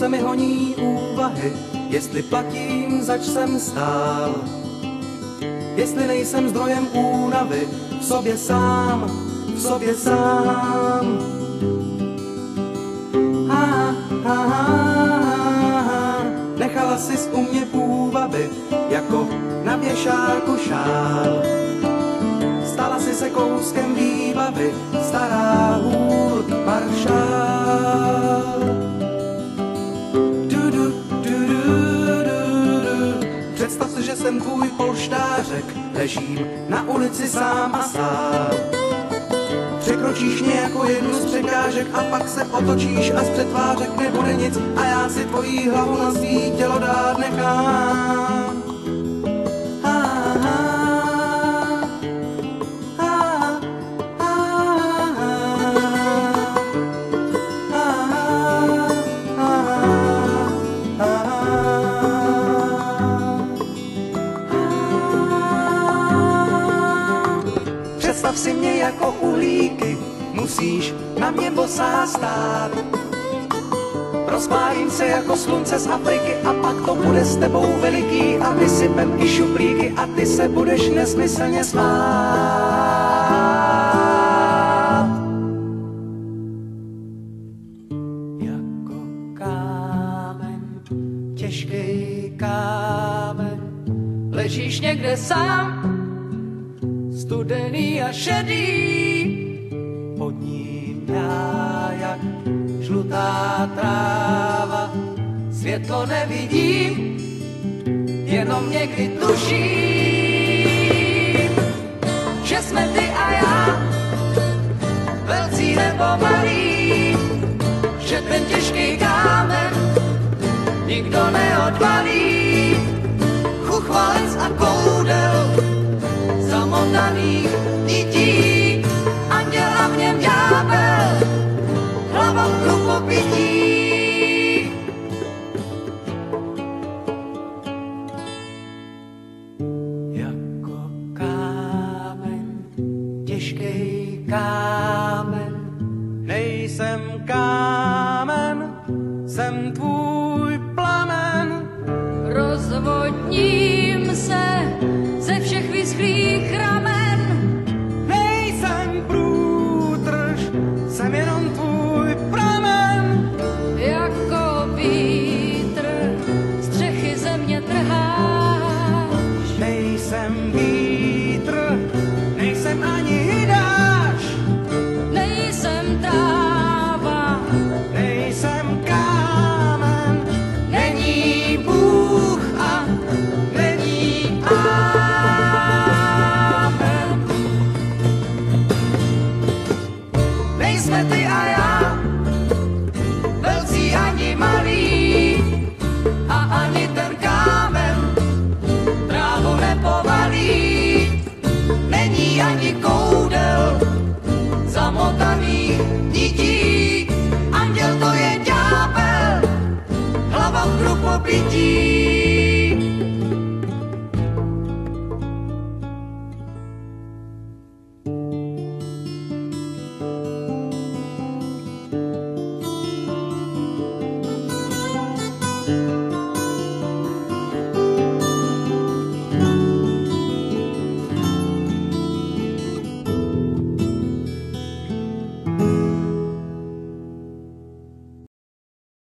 se mi honí úvahy, jestli platím, zač jsem stál. Jestli nejsem zdrojem únavy, v sobě sám, v sobě sám. Nechala sis u mě půvabit, jako na věšáku šál. Stala si se kouskem výbavy, stará hůl maršál. Představ si, že jsem tvůj polštářek, ležím na ulici sám a sám. Překročíš mě jako jednu z překážek a pak se otočíš a z přetvářek nebude nic a já si tvojí hlavu na svý tělo dát nechám. Představ si mě jako uhlíky, musíš na mě bosá stát. Rozpálím se jako slunce z Afriky a pak to bude s tebou veliký a vysypem i šuplíky a ty se budeš nesmyslně smát. Jako kámen, těžký kámen, ležíš někde sám, studený a šedý, pod ním já jak žlutá tráva, světlo nevidím, jenom někdy tuším, že jsme ty a já, velcí nebo malí, že ten těžký kámen nikdo neodvalí, chuchvalec a koudel zamotaných nití, anděl a v něm ďábel, hlava v krupopití. Jako kámen, těžký kámen, nejsem kámen, jsem tvůj plamen. Rozvodním se ze všech vyschlých ramen. Nejsem průtrž, jsem jenom tvůj pramen. Jako vítr střechy země trháš. Nejsem vítr, nejsem ani dáš. Nejsem tráva, Nejsem kámen, není Bůh a není amen. Nejsme ty a já, velcí ani malí, a ani ten kámen trávu nepovalí. Není ani koudel zamotaných nití, anděl to je ďábel, hlava v krupopití.